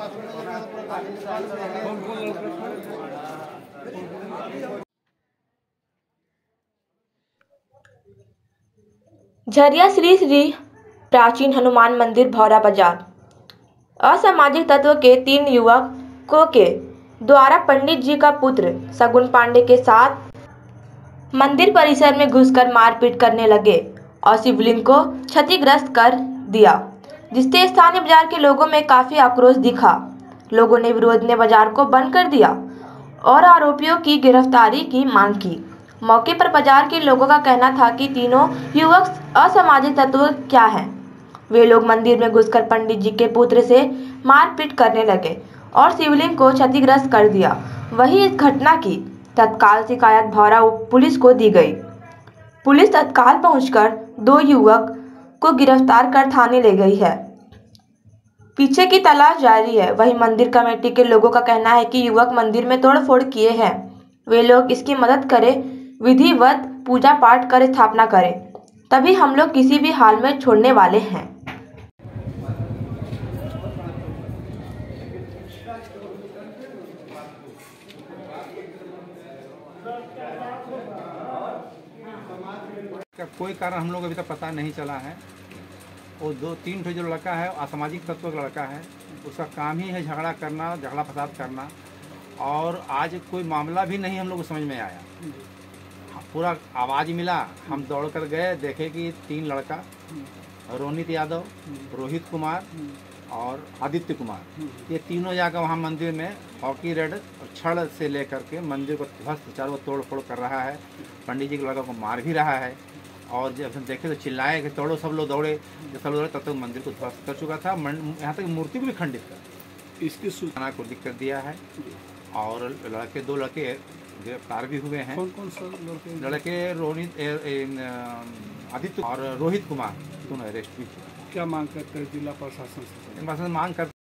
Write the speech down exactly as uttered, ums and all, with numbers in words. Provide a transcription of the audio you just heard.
झरिया श्री श्री प्राचीन हनुमान मंदिर भौरा बाजार। असामाजिक तत्व के तीन युवकों के द्वारा पंडित जी का पुत्र शगुन पांडे के साथ मंदिर परिसर में घुसकर मारपीट करने लगे और शिवलिंग को क्षतिग्रस्त कर दिया, जिससे स्थानीय बाजार के लोगों में काफी आक्रोश दिखा। लोगों ने विरोध में बाजार को बंद कर दिया और आरोपियों की गिरफ्तारी की मांग की। मौके पर बाजार के लोगों का कहना था कि तीनों युवक असामाजिक तत्व क्या हैं। वे लोग मंदिर में घुसकर पंडित जी के पुत्र से मारपीट करने लगे और शिवलिंग को क्षतिग्रस्त कर दिया। वहीं इस घटना की तत्काल शिकायत भौरा पुलिस को दी गई। पुलिस तत्काल पहुंचकर दो युवक को गिरफ्तार कर थाने ले गई है। पीछे की तलाश जारी है। वहीं मंदिर कमेटी के लोगों का कहना है कि युवक मंदिर में तोड़फोड़ किए हैं। वे लोग इसकी मदद करें, विधिवत पूजा पाठ कर स्थापना करें, तभी हम लोग किसी भी हाल में छोड़ने वाले हैं। का कोई कारण हम लोग अभी तक पता नहीं चला है। वो दो तीन ठो जो लड़का है असामाजिक तत्व का लड़का है, उसका काम ही है झगड़ा करना, झगड़ा फसाद करना। और आज कोई मामला भी नहीं हम लोग को समझ में आया। पूरा आवाज़ मिला, हम दौड़ कर गए, देखे कि तीन लड़का रोनित यादव, रोहित कुमार और आदित्य कुमार, ये तीनों जाकर वहाँ मंदिर में हॉकी रेड और छड़ से लेकर के मंदिर को ध्वस्त चारों तोड़ फोड़ कर रहा है। पंडित जी के लड़का को मार भी रहा है। और जब हम देखे तो चिल्लाए कि तोड़ो, सब लोग दौड़े। जब सब लोग दौड़े तब तक मंदिर को ध्वस्त कर चुका था। यहाँ तक मूर्ति को भी खंडित कर इसकी सूचना को लिख कर दिया है। और लड़के दो लड़के गिरफ्तार भी हुए हैं। कौन कौन सा लड़के? लड़के रोहित आदित्य और रोहित कुमार दोनों अरेस्ट भी। क्या मांग करते हैं जिला प्रशासन से? मांग कर